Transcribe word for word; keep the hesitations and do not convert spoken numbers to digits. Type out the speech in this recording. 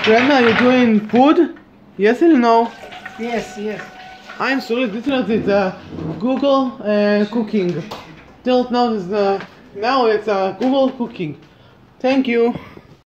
Grandma, you doing food? Yes or no? Yes, yes. I'm sorry, this is uh, Google uh, cooking. Till now, is uh, now it's uh, Google cooking. Thank you.